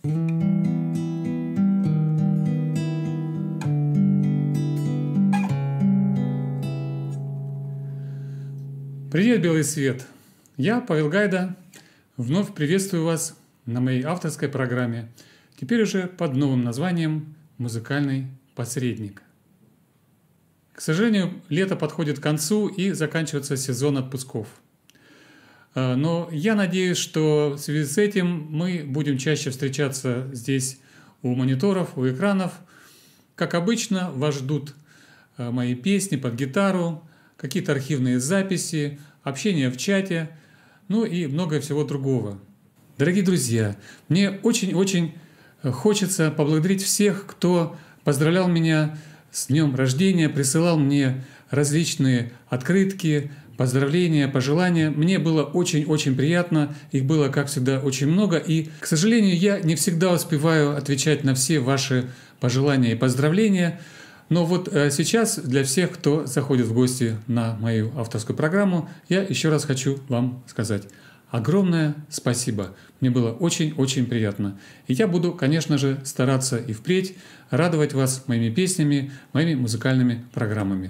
Привет, белый свет! Я, Павел Гайда, вновь приветствую вас на моей авторской программе, теперь уже под новым названием «Музыкальный посредник». К сожалению, лето подходит к концу и заканчивается сезон отпусков. Но я надеюсь, что в связи с этим мы будем чаще встречаться здесь у мониторов, у экранов. Как обычно, вас ждут мои песни под гитару, какие-то архивные записи, общение в чате, ну и много всего другого. Дорогие друзья, мне очень-очень хочется поблагодарить всех, кто поздравлял меня с днем рождения, присылал мне различные открытки, поздравления, пожелания. Мне было очень-очень приятно, их было, как всегда, очень много. И, к сожалению, я не всегда успеваю отвечать на все ваши пожелания и поздравления. Но вот сейчас для всех, кто заходит в гости на мою авторскую программу, я еще раз хочу вам сказать огромное спасибо. Мне было очень-очень приятно. И я буду, конечно же, стараться и впредь радовать вас моими песнями, моими музыкальными программами.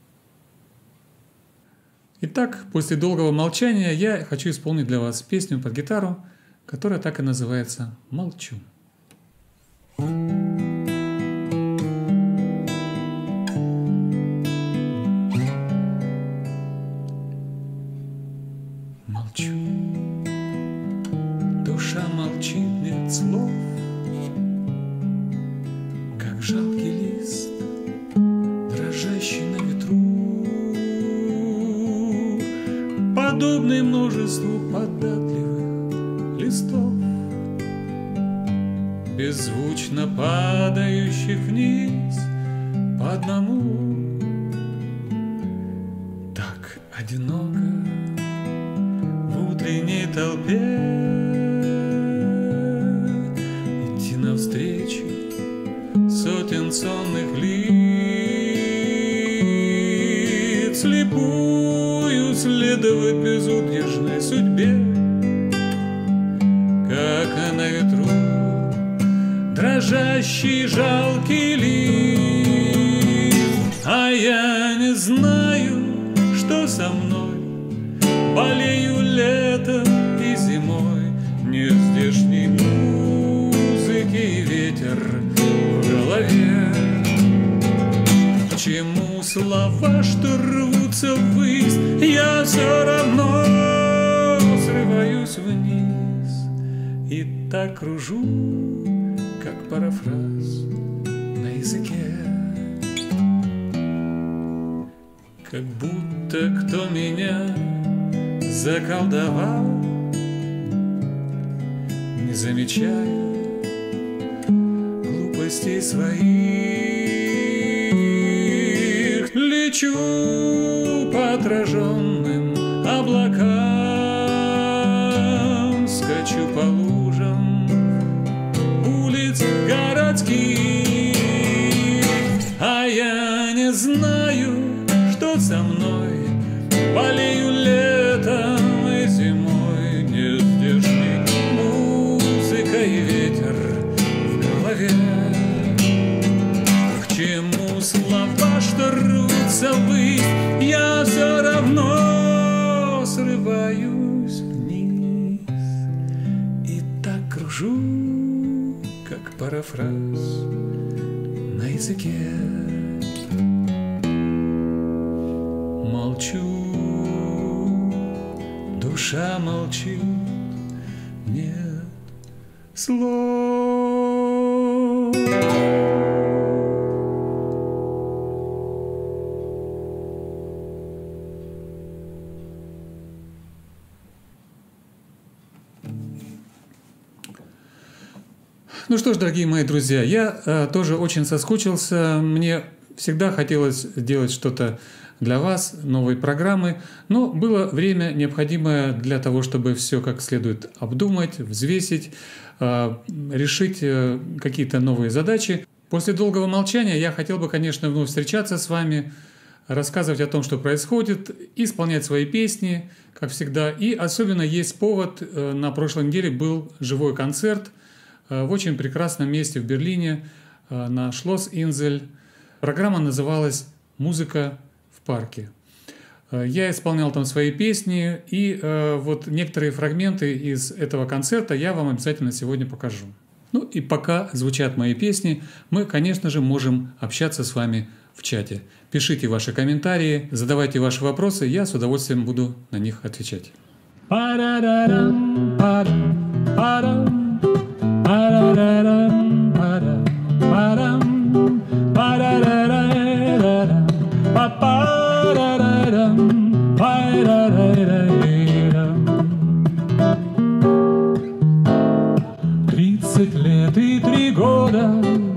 Итак, после долгого молчания я хочу исполнить для вас песню под гитару, которая так и называется «Молчу». Молчу, душа молчит, нет слов, как жалкий лист, дрожащий на ветру, подобный множеству податливых листов, беззвучно падающих вниз по одному. Так одиноко в утренней толпе идти навстречу сотен сонных лиц, слепую следовать безудержной судьбе, как на ветру дрожащий жалкий лист. А я не знаю, что со мной, болею летом и зимой, нет здешней музыки и ветер в голове. Почему слова, что рвутся ввысь, я все равно срываюсь вниз и так кружу, как парафраз на языке. Как будто кто меня заколдовал, не замечая глупостей своих, лечу по отраженным облакам, скачу по лужам улиц городских, а я не знаю, что со мной, болею летом и зимой, нет здешней музыка и ветер в голове. К чему слова, что рвутся ввысь, я все равно срываюсь вниз и так кружу, как парафраз на языке. Молчу, душа молчит, нет слов. Ну что ж, дорогие мои друзья, я тоже очень соскучился. Мне всегда хотелось сделать что-то для вас, новые программы, но было время, необходимое для того, чтобы все как следует обдумать, взвесить, решить какие-то новые задачи. После долгого молчания я хотел бы, конечно, вновь встречаться с вами, рассказывать о том, что происходит, исполнять свои песни, как всегда. И особенно есть повод, на прошлой неделе был живой концерт в очень прекрасном месте в Берлине на Шлосс-Инзель. Программа называлась «Музыка в парке». Я исполнял там свои песни, и вот некоторые фрагменты из этого концерта я вам обязательно сегодня покажу. Ну и пока звучат мои песни, мы, конечно же, можем общаться с вами в чате. Пишите ваши комментарии, задавайте ваши вопросы, я с удовольствием буду на них отвечать. И 3 года,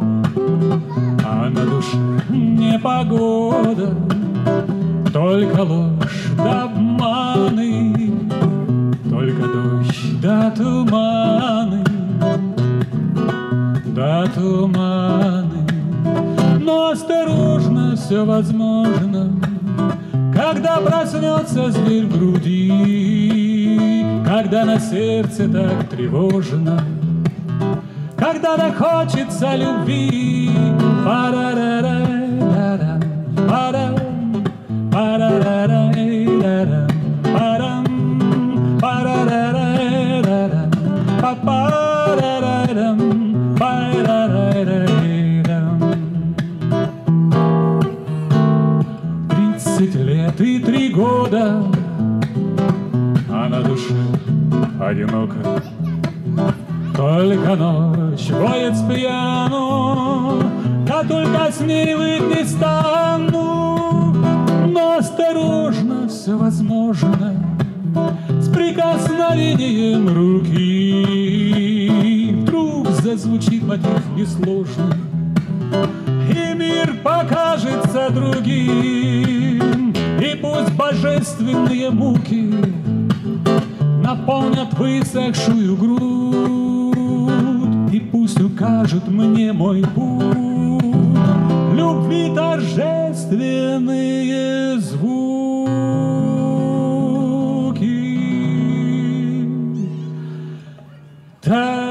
а на душе непогода, только ложь да обманы, только дождь да туманы, но осторожно, все возможно, когда проснется зверь в груди, когда на сердце так тревожно, когда хочется любви. Лет и 3 года, а на душе одиноко. Только ночь воет с пьяну, да только с ней выть не стану. Но осторожно, все возможно, с прикосновением руки. Вдруг зазвучит мотив несложный, и мир покажется другим. И пусть божественные муки наполнят высохшую грудь, и пусть укажет мне мой путь любви торжественные звуки.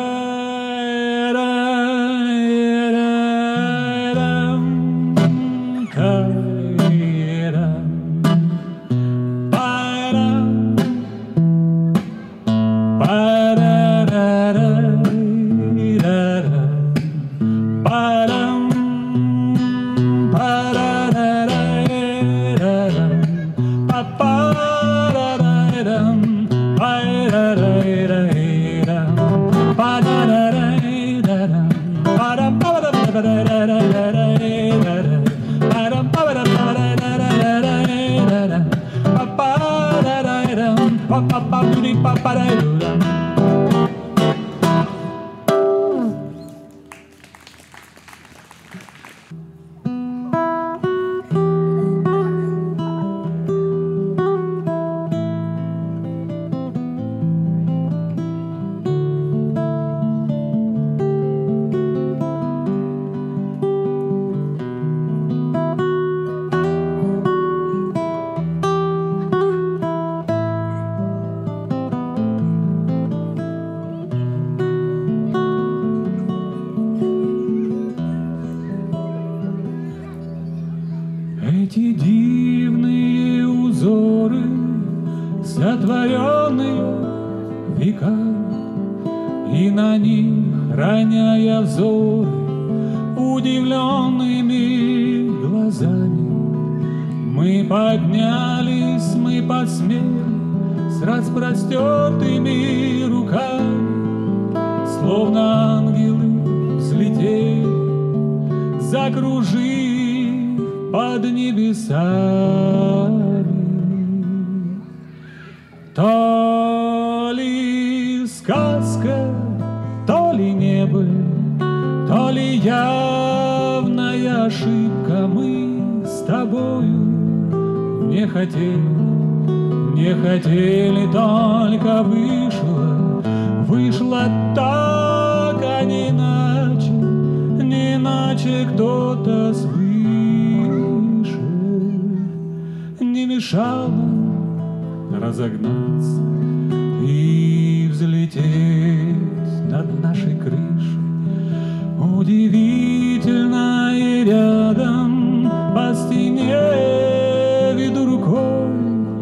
Эти дивные узоры, сотворенные веками, и на них, роняя взоры удивленными глазами, мы поднялись, мы посмели с распростертыми руками, словно ангелы взлетели, закружив под небесами. То ли сказка, то ли небо, то ли явная ошибка. Мы с тобою не хотели, только вышло так, а не иначе кто-то свыше не мешал нам разогнаться и взлететь над нашей крышей. Удивительно и рядом по стене веду рукой,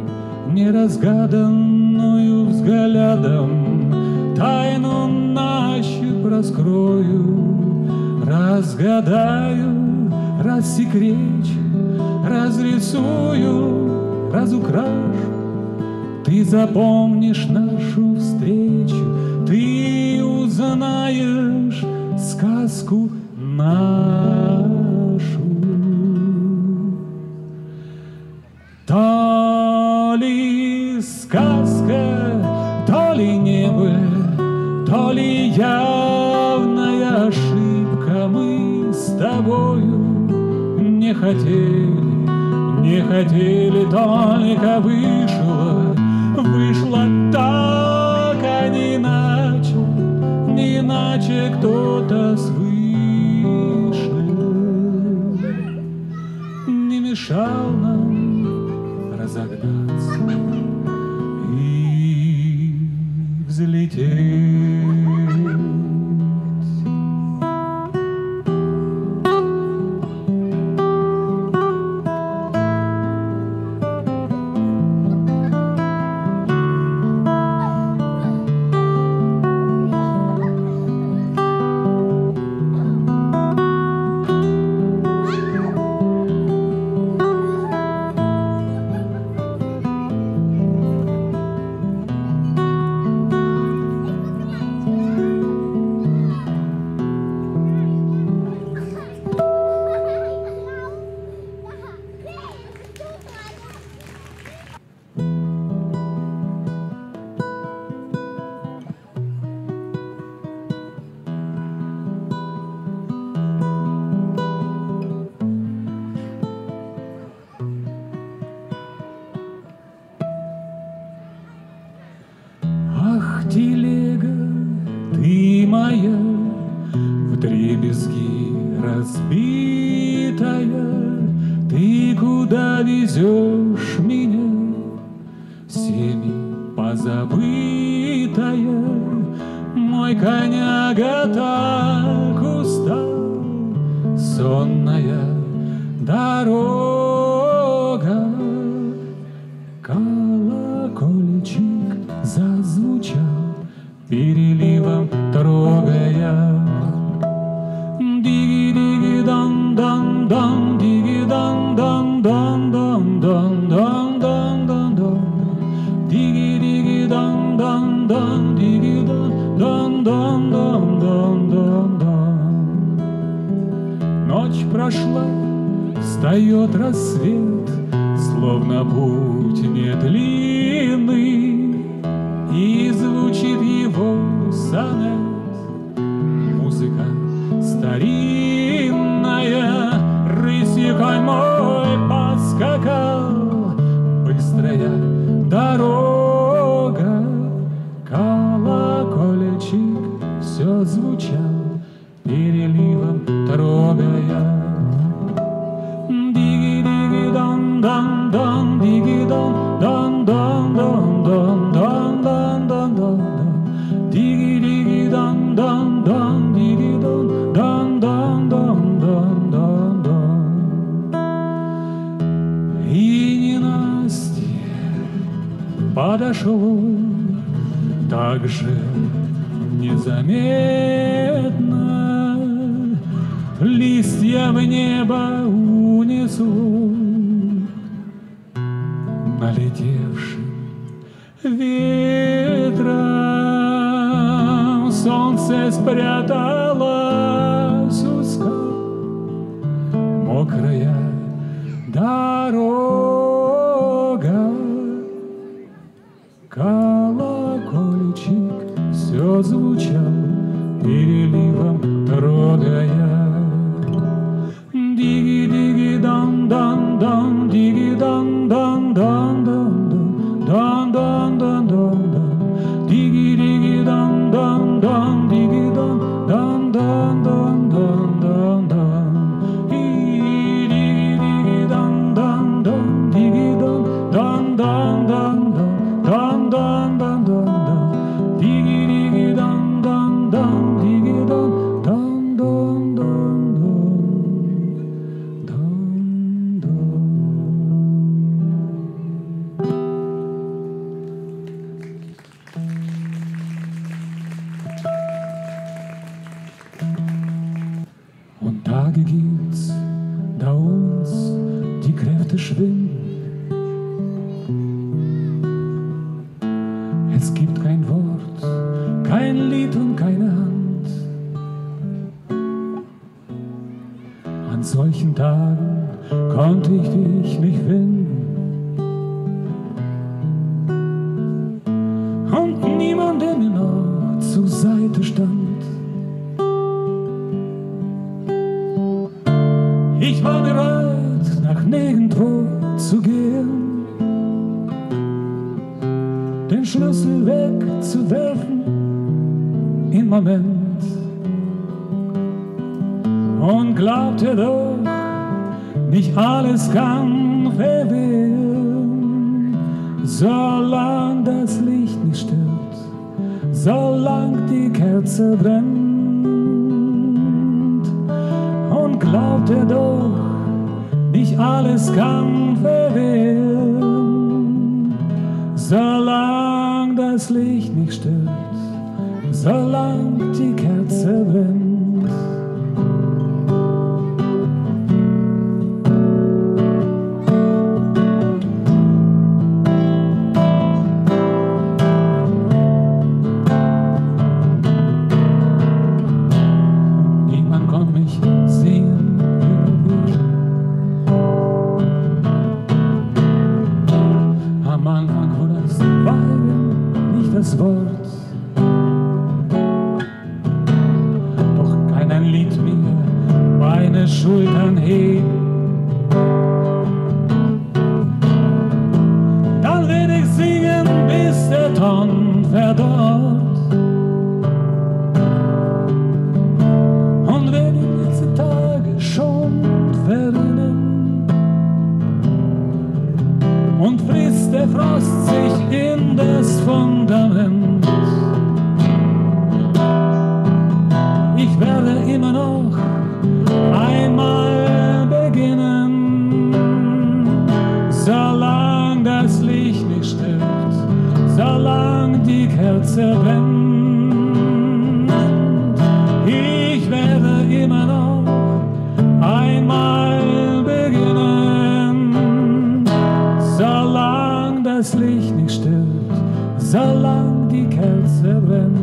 неразгаданную взглядом тайну ночи раскрою, разгадаю, рассекречу, разрисую, разукрашу. Ты запомнишь нашу встречу, ты узнаешь сказку нашу. То ли сказка, то ли небо, то ли явная ошибка. Мы с тобою не хотели, только вышло так, а не иначе кто-то свыше не мешал нам разогнаться и взлететь. Телега, ты моя, вдребезги разбитая, ты куда везешь меня, всеми позабытая? Мой коняга так устал, сонная дорога. Колокольчик зазвучал, переливом трогая. Диги-диги-дан-дан-дан, диги-дан-дан-дан-дан-дан-дан-дан-дан-дан. Диги-диги-дан-дан-дан, диги-дан-дан-дан-дан-дан-дан. Ночь прошла, встает рассвет, словно путь не длинный, и звучит его сонет. Музыка старинная, рысью мой поскакал, быстрая дорога. Колокольчик все звучал, переливом трогая. Диги-диги-дан-дан-дан, диги-дан-дан-дан-дан-дан-дан-дан-дан. Диги-диги-дан-дан-дан, диги-дан-дан-дан-дан-дан. И ненастье подошло так же незаметно, листья в небо унесло налетевшим ветром. Солнце спряталось у скал, мокрая дорога. Колокольчик все звучал, переливом трогая. Диги-диги-дан-дан-дан, диги-дан-дан-дан-дан-дан-дан-дан-дан. Диги-диги-дан-дан-дан, диги-дан-дан-дан-дан-дан-дан. Диги-диги-дан-дан-дан, диги-дан-дан-дан-дан-дан-дан-дан. Диги-диги-дан-дан-дан. Wege gibt's, da uns die Kräfte schwinden. Es gibt kein Wort, kein Lied und keine Hand. An solchen Tagen konnte ich dich nicht finden. Und niemand, der mir noch zur Seite stand. Ich war bereit, nach nirgendwo zu gehen, den Schlüssel wegzuwerfen im Moment, und glaubte doch, nicht alles kann verwehen, solange das Licht nicht stirbt, solange die Kerze brennt. Und glaubt doch, nicht alles kann verwehen, solange das Licht nicht stirbt, solange die Kerze brennt. Schultern heben, dann will ich singen, bis der Ton verdorrt. Und wenn die letzten Tage schon verrinnen und frisst der Frost sich in das Fundament, ich werde immer noch einmal beginnen, solange das Licht nicht stirbt, solange die Kerze brennt. Ich werde immer noch einmal beginnen, solange das Licht nicht stirbt, solange die Kerze brennt.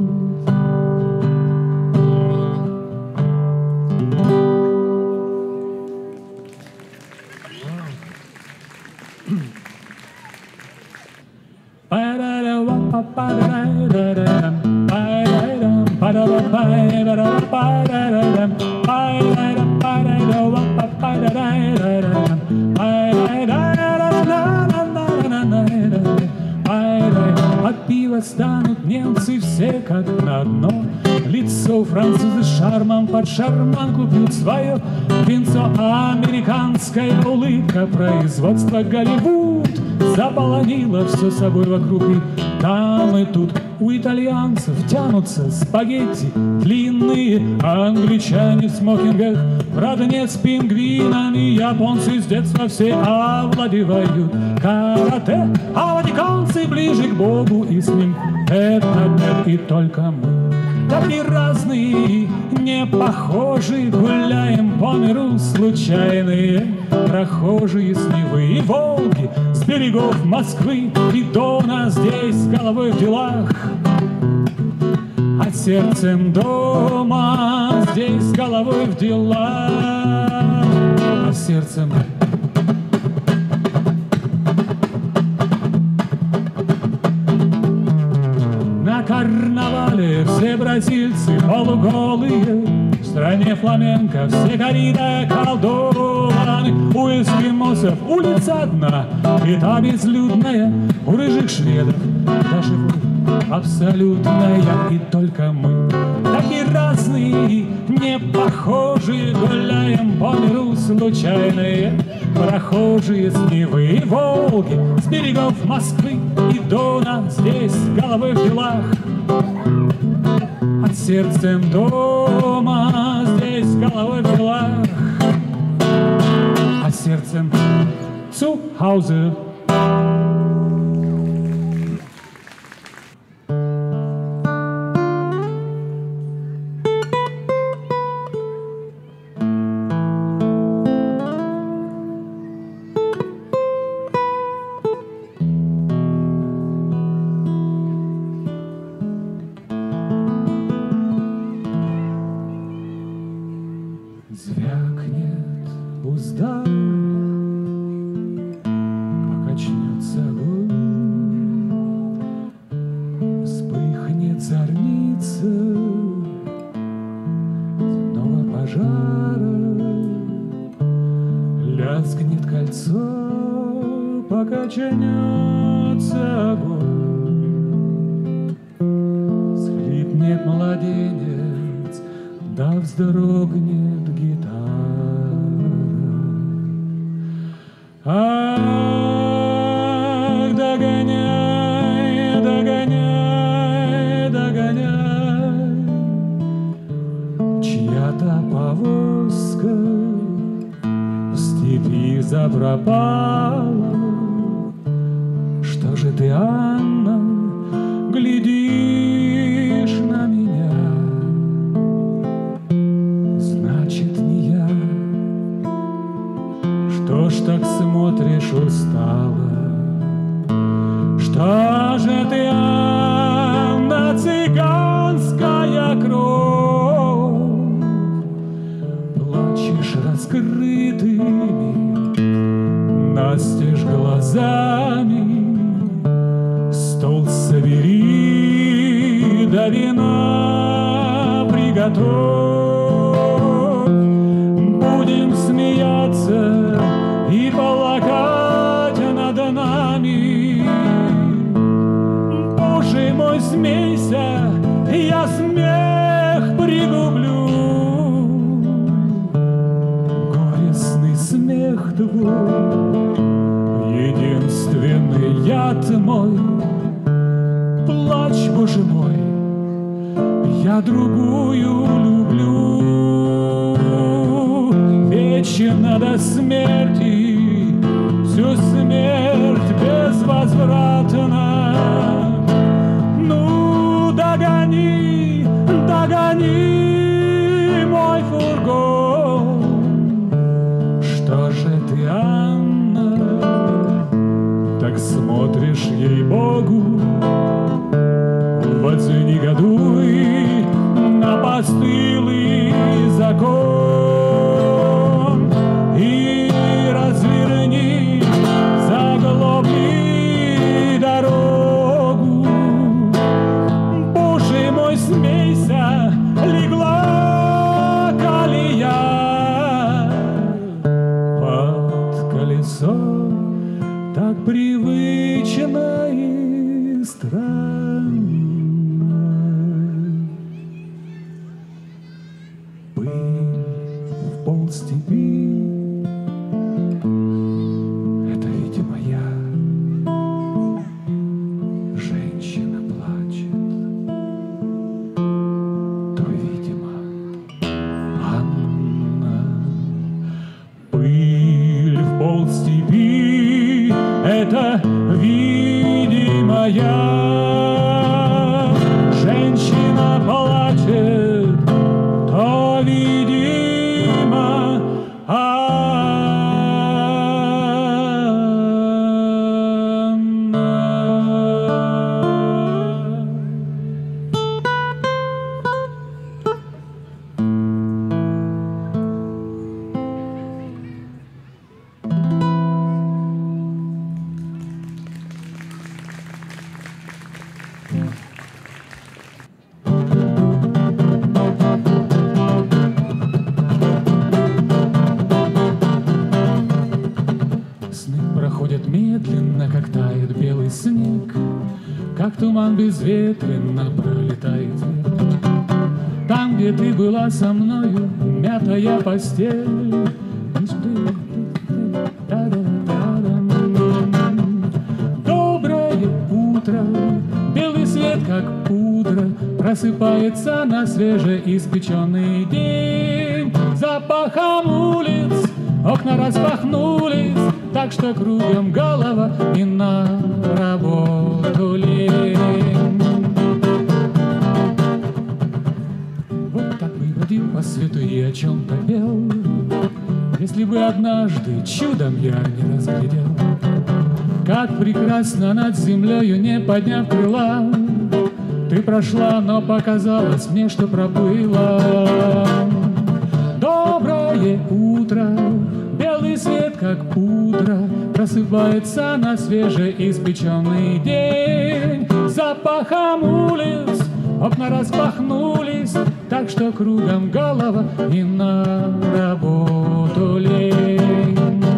От пива станут немцы все как на одно. Лицо французы с шармом под шарманку пьют свое винцо. Американская улыбка производства Голливуд заполонила все собой вокруг, и там и тут у итальянцев тянутся спагетти длинные, англичане в смокингах, правда нет с пингвинами, японцы с детства все овладевают карате, а ватиканцы ближе к Богу, и с ним это нет, и только мы такие разные, не похожие, гуляем по миру случайные прохожие с Невы и Волги, с берегов Москвы и Дона, здесь с головой в делах, а сердцем дома, здесь с головой в делах, а сердцем. На карнавале все бразильцы полуголые, в стране фламенко все корида колдованы. У эскимосов улица одна, и та безлюдная, у рыжих шведов даже абсолютная, и только мы такие разные, не похожие, гуляем по миру случайные прохожие с Невы и Волги, с берегов Москвы и Дона, здесь с головой в делах, а сердцем дома, здесь с головой в делах, а сердцем zu Hause. боится земного пожара. Лязгнет кольцо, покачнется огонь. Схлипнет младенец, да вздрогнет гитара. Ах, догоняй, догоняй, догоняй, чья-то повозка в степи запропала. Что же ты, Анна, глядишь на меня? Значит, не я. Что ж так смотришь устало? Что же ты, Анна, цыганская кровь? Плачешь раскрытыми настежь глазами. Стол собери, да вина приготовь. Будем смеяться и плакать над нами. Боже мой, смейся, я смех пригублю. Горестный смех твой, единственный яд мой. Плачь, Боже мой, я другую люблю. Вечно до смерти, всю смерть безвозвратно. Ну, догони, догони мой фургон. Что же ты, Анна, так смотришь, ей-богу? Вот негодуй на постылый закон и разверни заглобни дорогу. Боже мой, смейся, легла колея под колесо, так привычно и странно. Степи, это, видимо, я. Женщина плачет, то, видимо, Анна. Пыль в полстепи, это, видимо, я. Женщина плачет, то, видимо, медленно, как тает белый снег, как туман безветренно пролетает век. Там, где ты была со мною, мятая постель. Доброе утро, белый свет, как пудра, просыпается на свежеиспеченный день. Запахом улиц окна распахнулись, так что кругом голова и на работу лень. Вот так бы бродил по свету и о чем-то пел, если бы однажды чудом я не разглядел, как прекрасно над землею, не подняв крыла, ты прошла, но показалось мне, что проплыла. Доброе утро, белый свет, как пудра, просыпается на свежеиспеченный день. Запахом улиц окна распахнулись, так что кругом голова и на работу лень.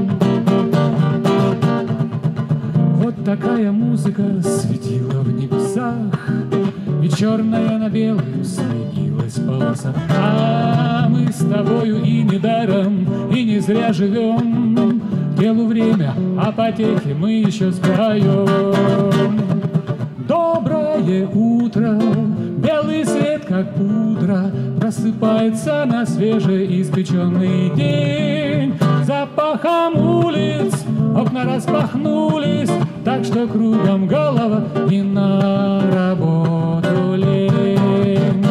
Вот такая музыка светила в небесах, и черная на белую сменилась полоса. А мы с тобою и недаром, и не зря живем. Делу время, а потехи мы еще споем. Доброе утро, белый свет, как пудра, просыпается на свежеиспеченный день. Запахом улиц окна распахнулись, так что кругом голова и на работу лень.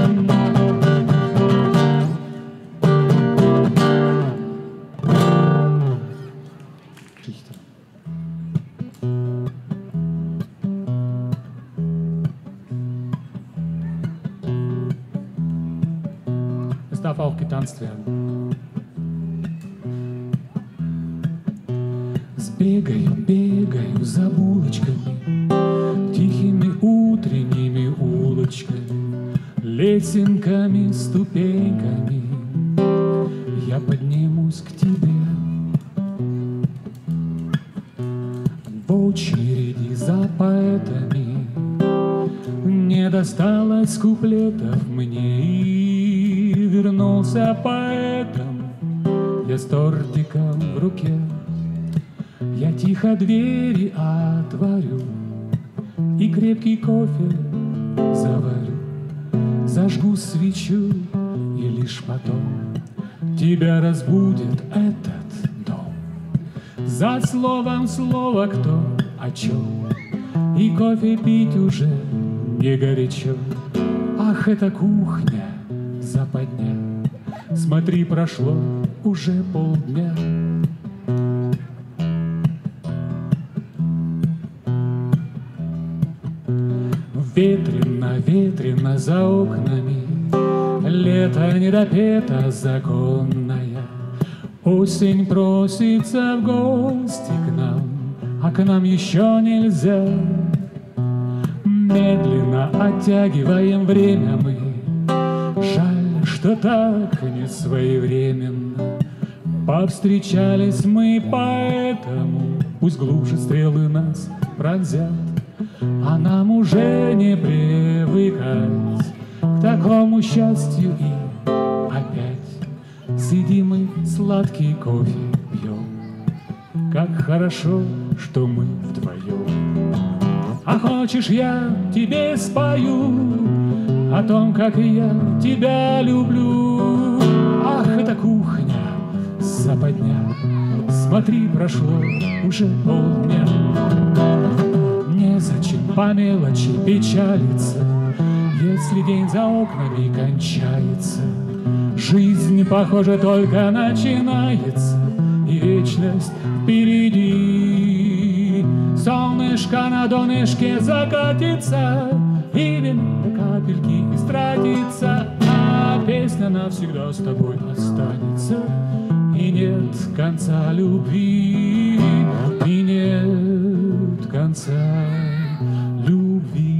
Es darf auch getanzt werden. Сбегаю, бегаю за булочками, тихими утренними улочками, лесенками, ступеньками я поднимусь к тебе. В очереди за поэтами не досталось куплетов мне, и вернулся поэтом я с тортиком в руке. Я тихо двери отворю и крепкий кофе заварю, зажгу свечу, и лишь потом тебя разбудит этот дом. За словом слово кто о чем, и кофе пить уже не горячо. Ах, эта кухня, западня, смотри, прошло уже полдня. Ветрено, ветрено за окнами, лето недопето законное. Осень просится в гости к нам, а к нам еще нельзя. Медленно оттягиваем время мы, жаль, что так не своевременно. Повстречались мы, поэтому пусть глубже стрелы нас пронзят. А нам уже не привыкать к такому счастью, и опять сидим мы, сладкий кофе пьем. Как хорошо, что мы вдвоем. А хочешь, я тебе спою о том, как я тебя люблю. Ах, эта кухня, западня, смотри, прошло уже полдня. Незачем по мелочи печалиться, если день за окнами кончается. Жизнь, похоже, только начинается, и вечность впереди. Солнышко на донышке закатится, и вино капельки истратится, а песня навсегда с тобой останется. И нет конца любви, и нет конца любви.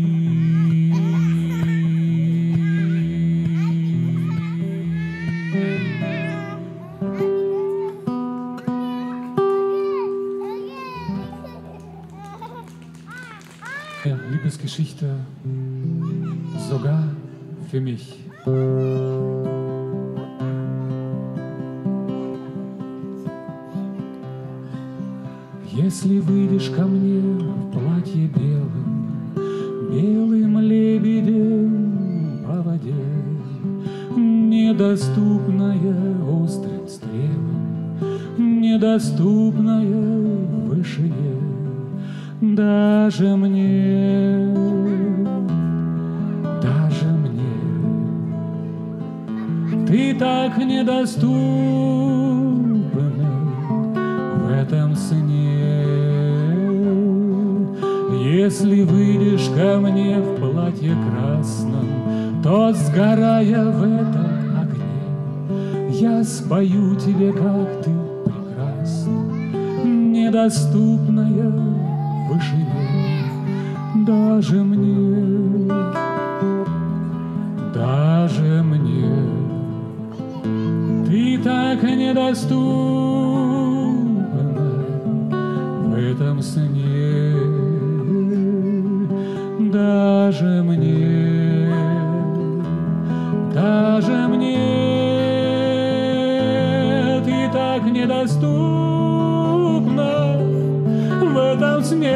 Liebesgeschichte sogar für mich. Если выйдешь ко мне в платье белым, белым лебедем по воде, недоступная острым стрелам, недоступная в вышине, даже мне, ты так недоступна в этом сне. Если выйдешь ко мне в платье красном, то, сгорая в этом огне, я спою тебе, как ты прекрасна, недоступная в вышине, даже мне. так недоступна в этом сне даже мне, ты так недоступна в этом сне.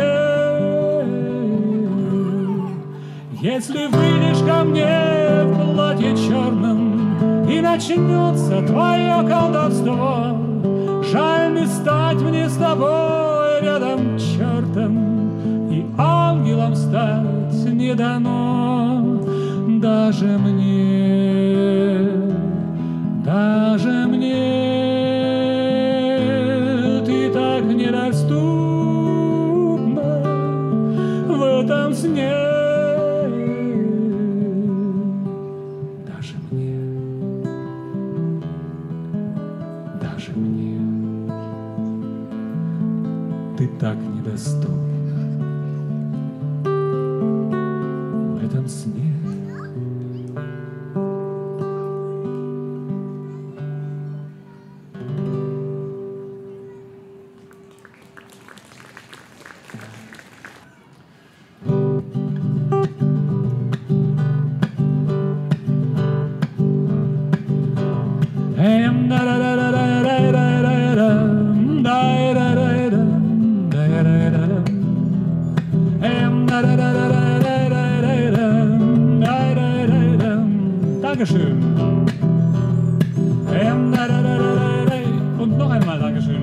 Если выйдешь ко мне в платье черном и начнется твое колдовство, жаль не стать мне с тобой рядом чертом, и ангелом стать не дано даже мне, ты так недоступна в этом сне. Ты так недоступна в этом сне. Dankeschön. Und noch einmal Dankeschön.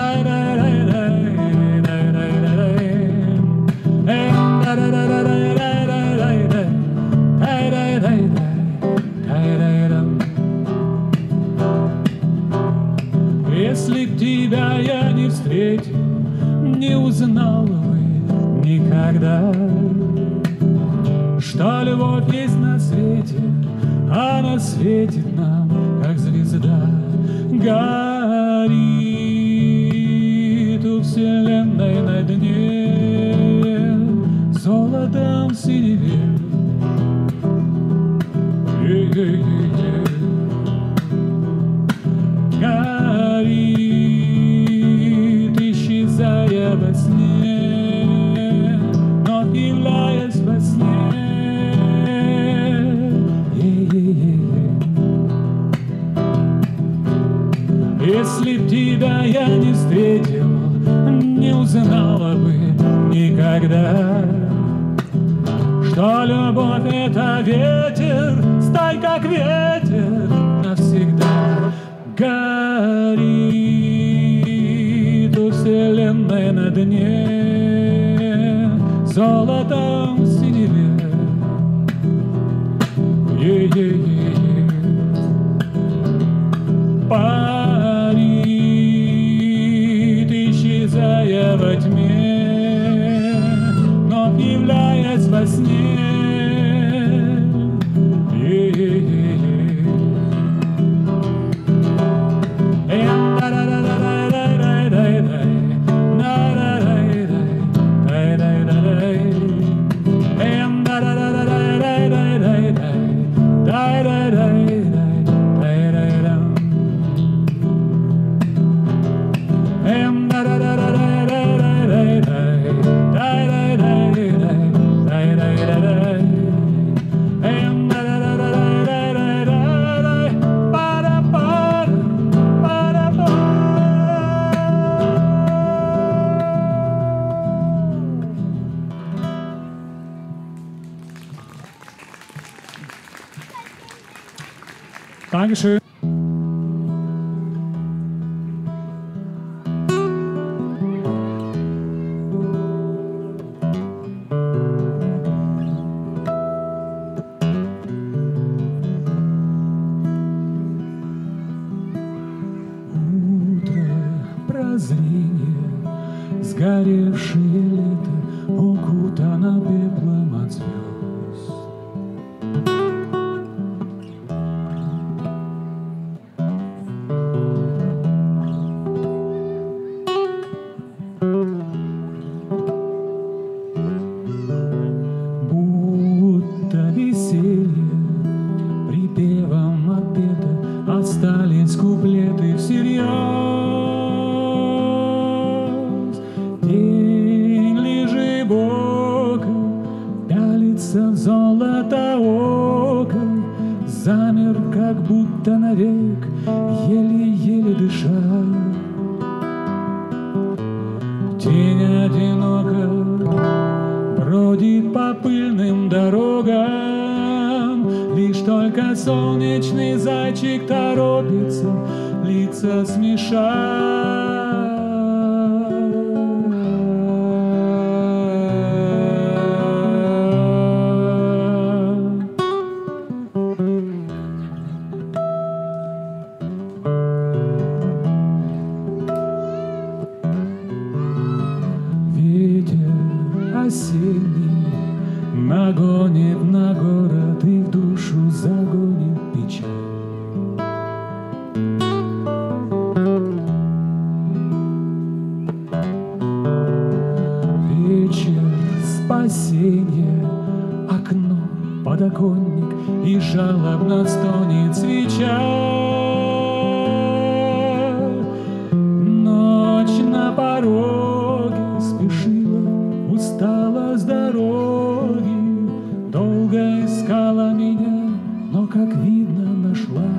Если б тебя я не встретил, не узнал бы никогда, что любовь есть на свете. Она светит нам, как звезда, горит у вселенной на дне золотом синеве. Горит, исчезая во сне, но являясь во сне. Если б тебя я не встретил, не узнала бы никогда, что любовь — это ветер, сталь как ветер навсегда. Горит у вселенной на дне золотом синеве. Парит, исчезая во тьме, но являясь во сне. Dankeschön. Утро, прозрение, сгоревшее лето, укутано пеплом от звезд. Остались куплеты все впился в золото око, замер, как будто навек, еле-еле дыша. Тень одиноко бродит по пыльным дорогам, лишь только солнечный зайчик торопится лица смешать. Осенний нагонит на город и в душу загонит печаль. Вечер, спасенье, окно, подоконник, и жалобно стонет свеча. Ночь на пороге спешила, устала с дороги, долго искала меня, но, как видно, нашла.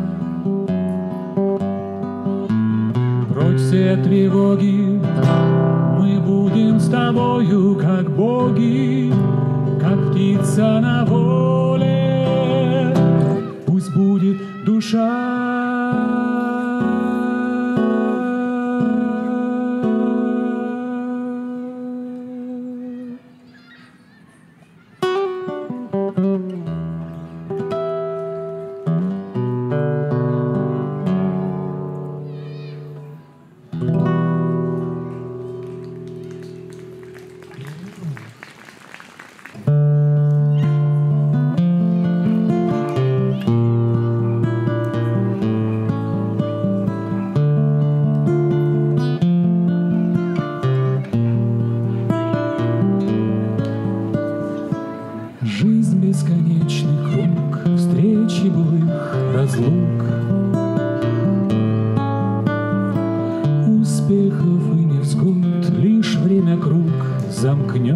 Прочь все тревоги, мы будем с тобою, как боги, как птица на воле, пусть будет душа. Жизнь — бесконечный круг встречи былых разлук, успехов и невзгод лишь время круг замкнет.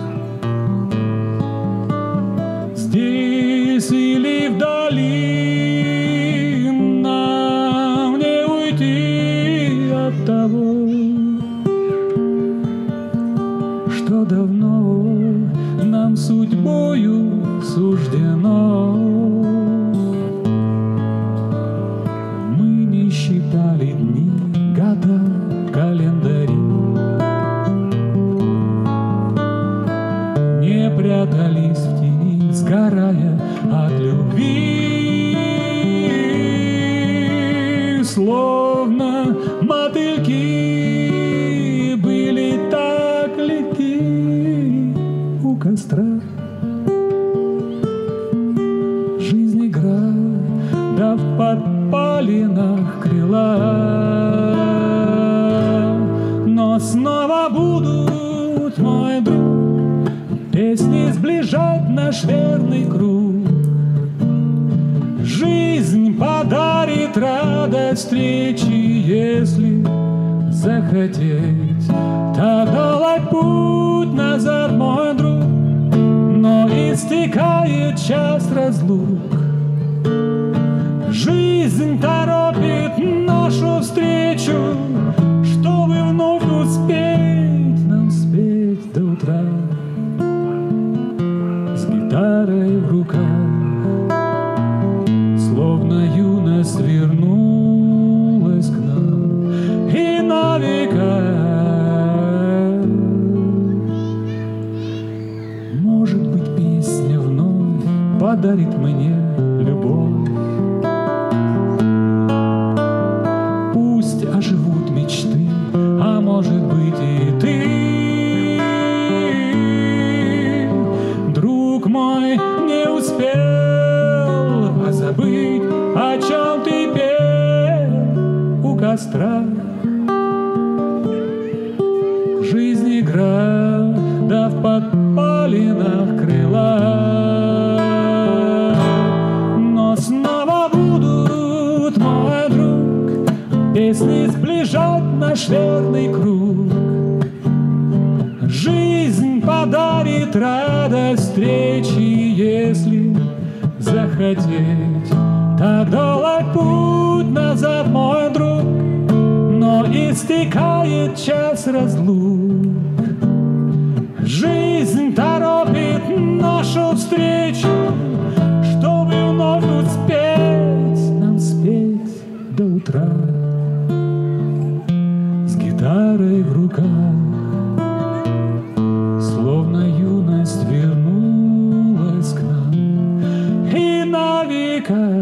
Здесь или вдали нам не уйти от того, что давно нам судьбою суждено. Мы не считали дни, года, календари, не прятались в тени, сгорая от любви. Словно мотыльки были так легки у костра. Жизнь игра, да в подпалинах крыла. Но снова будут, мой друг, песни сближать наш верный круг. Жизнь подарит радость встречи, если захотеть. Так долать путь назад, мой друг, но истекает час разлук. Жизнь торопит нашу встречу, чтобы вновь успеть нам спеть до утра. С гитарой в руках, словно юность вернулась к нам и на века. Может быть, песня вновь подарит мне любовь. Пусть оживут мечты, а может быть и ты, друг мой, не успел позабыть, о чем ты пел у костра. Жизнь игра, да в подпалинах крыла. Но снова будут, мой друг, песни сближать наш верный круг. Жизнь подарит радость встречи, если захотеть. Так долг путь назад, мой друг, но истекает час разлук. Жизнь торопит нашу встречу, чтобы вновь успеть нам спеть до утра. С гитарой в руках, словно юность вернулась к нам и на века.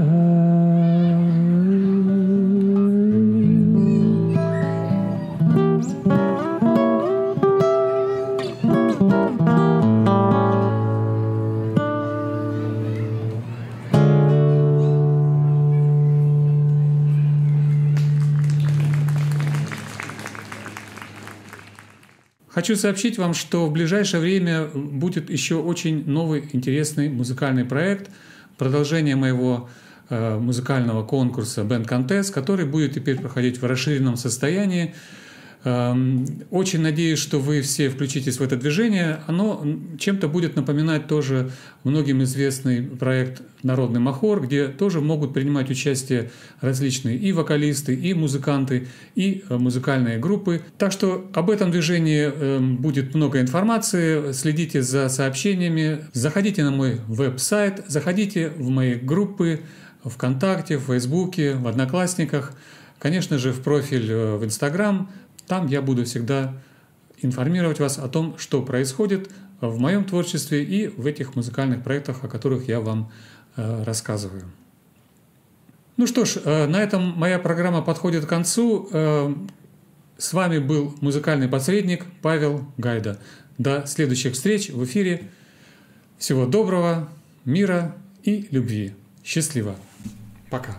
Хочу сообщить вам, что в ближайшее время будет еще очень новый интересный музыкальный проект, продолжение моего музыкального конкурса Band Contest, который будет теперь проходить в расширенном состоянии. Очень надеюсь, что вы все включитесь в это движение. Оно чем-то будет напоминать тоже многим известный проект «Народный махор», где тоже могут принимать участие различные и вокалисты, и музыканты, и музыкальные группы. Так что об этом движении будет много информации. Следите за сообщениями, заходите на мой веб-сайт, заходите в мои группы ВКонтакте, в Фейсбуке, в Одноклассниках, конечно же, в профиль в Инстаграм. Там я буду всегда информировать вас о том, что происходит в моем творчестве и в этих музыкальных проектах, о которых я вам рассказываю. Ну что ж, на этом моя программа подходит к концу. С вами был музыкальный посредник Павел Гайда. До следующих встреч в эфире. Всего доброго, мира и любви. Счастливо. Пока.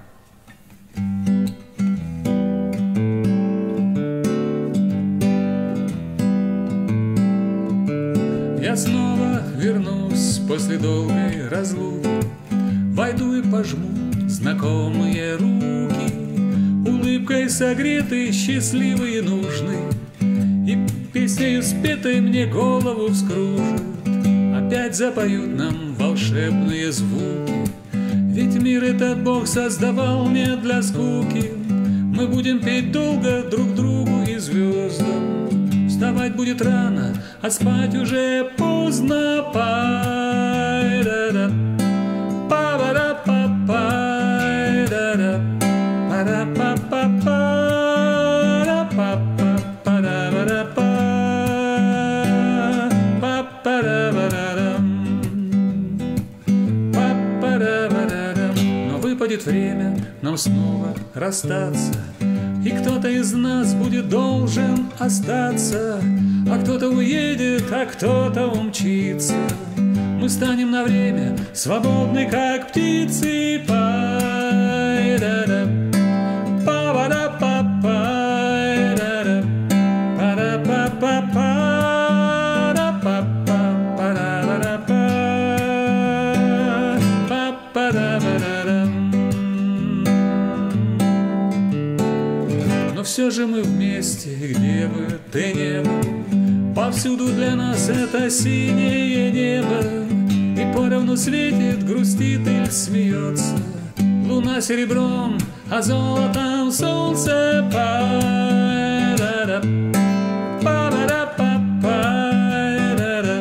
Я снова вернусь после долгой разлуки, войду и пожму знакомые руки, улыбкой согреты, счастливые, нужны, и песнею спетой мне голову вскружат. Опять запоют нам волшебные звуки, ведь мир этот Бог создавал не для скуки. Мы будем петь долго друг другу и звездам. Вставать будет рано, а спать уже поздно. Пай-да-да, па-ба-да-па-пай-да-да, па-да-па-па-па-да-па-па-па-да-ба-да-па, па-па-да-ба-да-дам, па-па-да-ба-да-дам. Но выпадет время нам снова расстаться, и кто-то из нас будет должен остаться, а кто-то уедет, а кто-то умчится. Мы станем на время свободны, как птицы. Пай-да-да, па-ба-да-па-пай-да-да, па-да-па-па-па-да-па-па-па-да-да-па, па-па-да-ба-да-дам. Но все же мы вместе, и где бы ты ни был, повсюду для нас это синее небо, и поровну светит, грустит или смеется луна серебром, а золотом солнце. Па-да-да, па-да-да-па-па-да-да,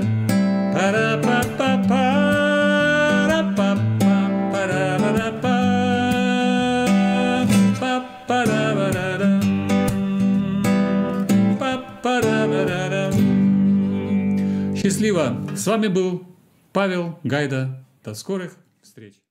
па-да-па-па-па-да-па-па-па-да-ба-да-па, па-па-да-ба-да-дам, па-па-да-ба-да-дам. Счастливо! С вами был Павел Гайда. До скорых встреч!